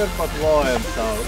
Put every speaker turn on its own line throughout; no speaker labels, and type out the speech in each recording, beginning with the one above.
ir paplojam savo.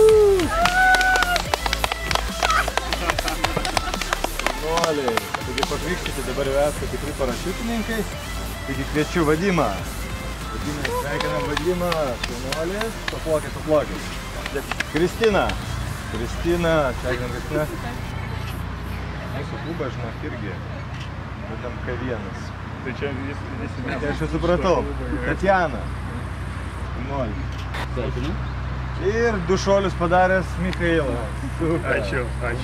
Jaunuoliai, taigi pakrikštyti dabar jau esate tikri parašiutininkai. Taigi kviečiu Vadimą. Vadimai, sveikinam Vadimą. Jaunuolis, paplokit. Kristina. Kristina, sveikinam Kristina. Mūsų klubą, žinok, irgi. Būtent K1.
Tai čia visi mes.
Tai aš jau supratau. Tatjana. Jaunuolis.
Sveikinu.
Ir du šuolius padaręs Michailas.
Ačiū.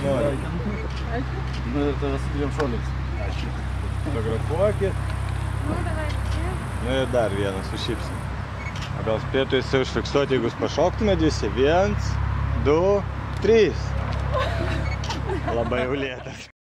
Nu ir tada su 2 šuoliais.
Ačiū.
Fotografuokit. Nu ir dar vienas su šypseniu. Gal spėtų jisai užfiksuoti, jeigu jūs pašoktumėt visi. 1, 2, 3. Labai jau lėtas.